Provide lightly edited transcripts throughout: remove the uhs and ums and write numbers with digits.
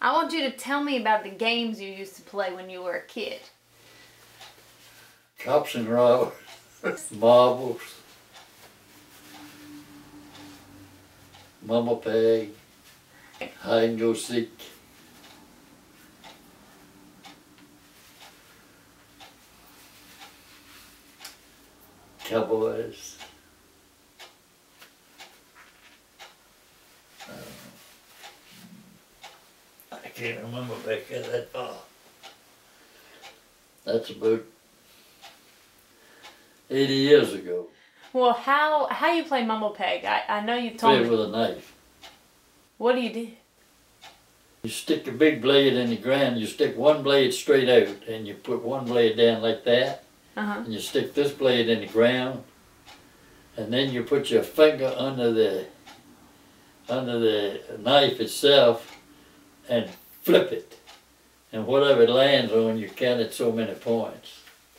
I want you to tell me about the games you used to play when you were a kid. Cops and robbers, marbles, mama peg, hide and go seek. Cowboys. I can't remember back there that far. That's about 80 years ago. Well, how you play mumble peg? I know you told Play me. with a knife. What do you do? You stick a big blade in the ground, you stick one blade straight out, and you put one blade down like that, and you stick this blade in the ground, and then you put your finger under the knife itself and flip it. And whatever it lands on, you count it so many points.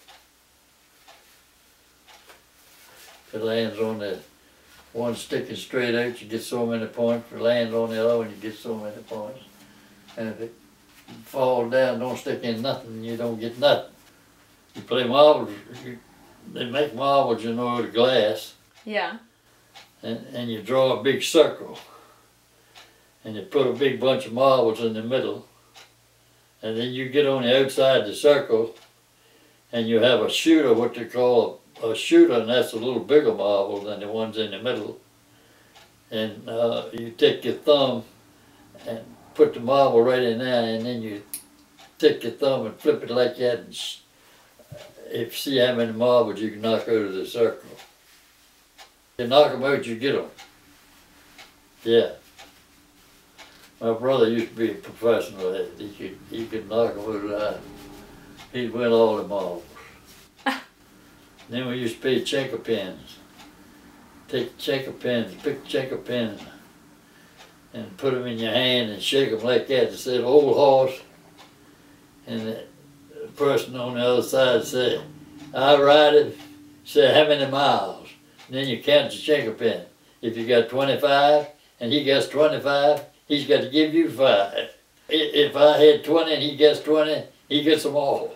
If it lands on the one sticking straight out, you get so many points. If it lands on the other one, you get so many points. And if it falls down, don't stick in nothing, you don't get nothing. You play marbles, they make marbles, you know, out of glass. Yeah. And you draw a big circle. And you put a big bunch of marbles in the middle. And then you get on the outside of the circle, and you have a shooter, what they call a shooter, and that's a little bigger marble than the ones in the middle. And you take your thumb and put the marble right in there, and then you take your thumb and flip it like that, and if you see how many marbles you can knock out of the circle. You knock them out, you get them. Yeah. My brother used to be a professional at it. He could knock them out. He'd win all the marbles. Then we used to play checker pins. Take checker pins, pick checker pins, and put them in your hand and shake them like that. It said old horse, and the person on the other side said, I ride it. Said how many miles? And then you count the checker pin. If you got 25 and he gets 25, he's got to give you 5. If I had 20 and he gets 20, he gets them all.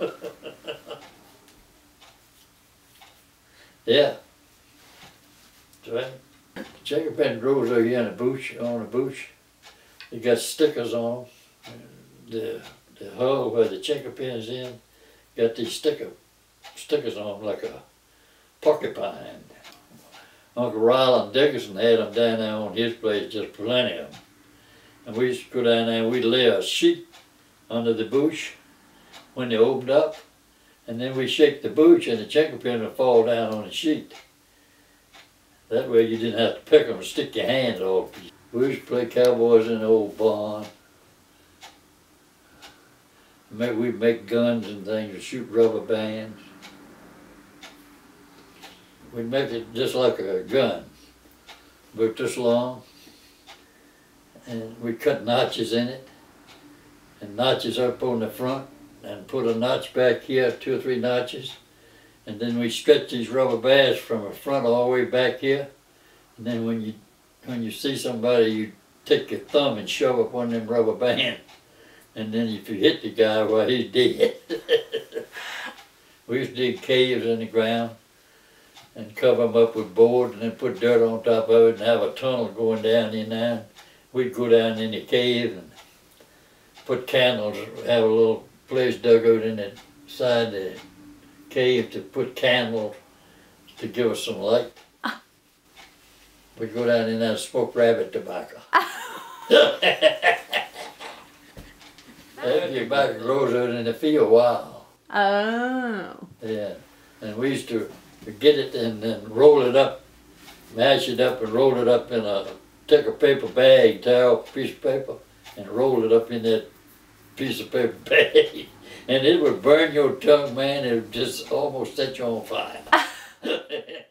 Yeah. That's right. Checker pin grows over here in a bush, on a bush. It got stickers on them. The hull where the checker pin's in got these stickers on them like a porcupine. Uncle Ryland Dickerson had them down there on his place, just plenty of them. And we used to go down there and we'd lay a sheet under the bush when they opened up, and then we shake the bush and the checker pin would fall down on the sheet. That way you didn't have to pick them and stick your hands off. We used to play cowboys in the old barn. We'd make guns and things and shoot rubber bands. We'd make it just like a gun, about this long, and we'd cut notches in it, and notches up on the front, and put a notch back here, 2 or 3 notches, and then we stretch these rubber bands from the front all the way back here, and then when you see somebody, you take your thumb and shove up one of them rubber bands, and then if you hit the guy, well, he's dead. We used to dig caves in the ground and cover them up with board and then put dirt on top of it and have a tunnel going down in there. We'd go down in the cave and put candles, have a little place dug out in the side of the cave to put candles to give us some light. We'd go down in there and smoke rabbit tobacco. That tobacco grows out in the field wild. Oh. Yeah, and we used to get it and then roll it up, mash it up and roll it up in take a paper bag, tear off a piece of paper and roll it up in that piece of paper bag. And it would burn your tongue, man. It would just almost set you on fire.